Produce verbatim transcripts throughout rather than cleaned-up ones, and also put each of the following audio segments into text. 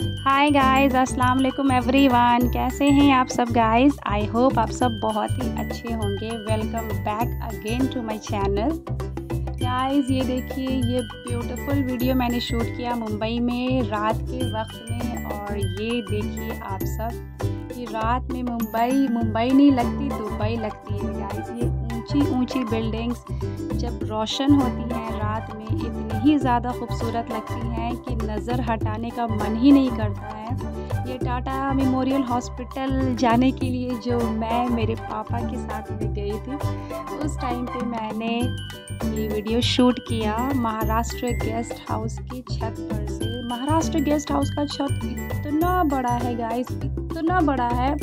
Hi guys, अस्सलाम वालेकुम everyone. कैसे हैं आप सब गाइस? आई होप आप सब बहुत ही अच्छे होंगे। Welcome back again to my channel. Guys ये देखिए, ये ब्यूटीफुल वीडियो मैंने शूट किया मुंबई में रात के वक्त में। और ये देखिए आप सब कि रात में मुंबई मुंबई नहीं लगती, दुबई लगती है गाइस। ये ऊंची ऊंची बिल्डिंग्स जब रोशन होती हैं रात में इतनी ही ज़्यादा खूबसूरत लगती हैं कि नज़र हटाने का मन ही नहीं करता है। ये टाटा मेमोरियल हॉस्पिटल जाने के लिए जो मैं मेरे पापा के साथ में गई थी, उस टाइम पे मैंने ये वीडियो शूट किया महाराष्ट्र गेस्ट हाउस की छत पर से। महाराष्ट्र गेस्ट हाउस का छत इतना बड़ा है गाइस, इतना बड़ा है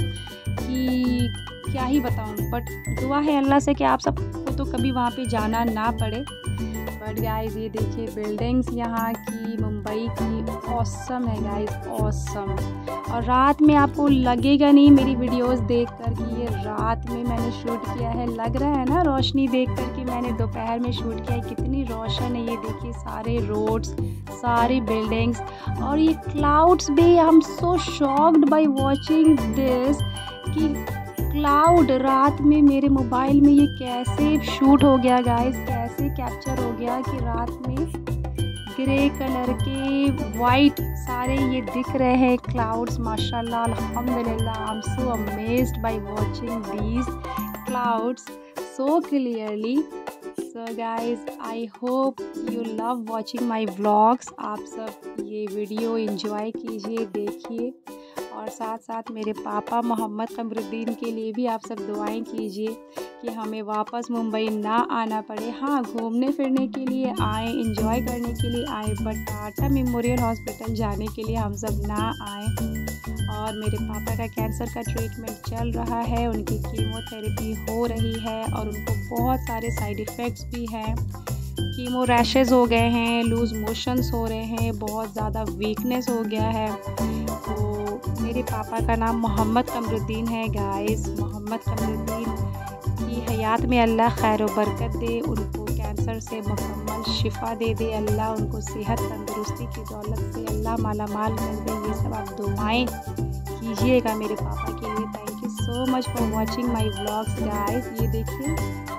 कि क्या ही बताऊं। बट दुआ है अल्लाह से कि आप सबको तो कभी वहाँ पे जाना ना पड़े। बट गाइस ये देखिए बिल्डिंग्स यहाँ की मुंबई की ऑसम है गाइस, ऑसम। और रात में आपको लगेगा नहीं मेरी वीडियोस देखकर कि ये रात में मैंने शूट किया है। लग रहा है ना रोशनी देखकर कि मैंने दोपहर में शूट किया है। कितनी रोशन है ये देखिए, सारे रोड्स, सारी बिल्डिंग्स और ये क्लाउड्स भी। I am so shocked by watching this कि क्लाउड रात में मेरे मोबाइल में ये कैसे शूट हो गया गाइस, कैसे कैप्चर हो गया कि रात में ग्रे कलर के वाइट सारे ये दिख रहे हैं क्लाउड्स। माशाल्लाह, अल्हम्दुलिल्लाह, I am so amazed by watching these clouds so clearly. So guys, I hope you love watching my vlogs. आप सब ये वीडियो एंजॉय कीजिए, देखिए। और साथ साथ मेरे पापा मोहम्मद कमरुद्दीन के लिए भी आप सब दुआएं कीजिए कि हमें वापस मुंबई ना आना पड़े। हाँ, घूमने फिरने के लिए आए, एंजॉय करने के लिए आए, बट टाटा मेमोरियल हॉस्पिटल जाने के लिए हम सब ना आए। और मेरे पापा का कैंसर का ट्रीटमेंट चल रहा है, उनकी कीमोथेरेपी हो रही है और उनको बहुत सारे साइड इफ़ेक्ट्स भी हैं। कीमो रैशेज़ हो गए हैं, लूज़ मोशंस हो रहे हैं, बहुत ज़्यादा वीकनेस हो गया है। तो मेरे पापा का नाम मोहम्मद कमरुद्दीन है गाइस। मोहम्मद कमरुद्दीन की हयात में अल्लाह खैर व बरकत दे, उनको कैंसर से मुकम्मल शिफा दे दे अल्लाह, उनको सेहत तंदुरुस्ती की दौलत से अल्लाह माला माल कर दे। ये सब आप दुआएं कीजिएगा मेरे पापा के लिए। Thank you so much for watching my vlogs guys. ये देखिए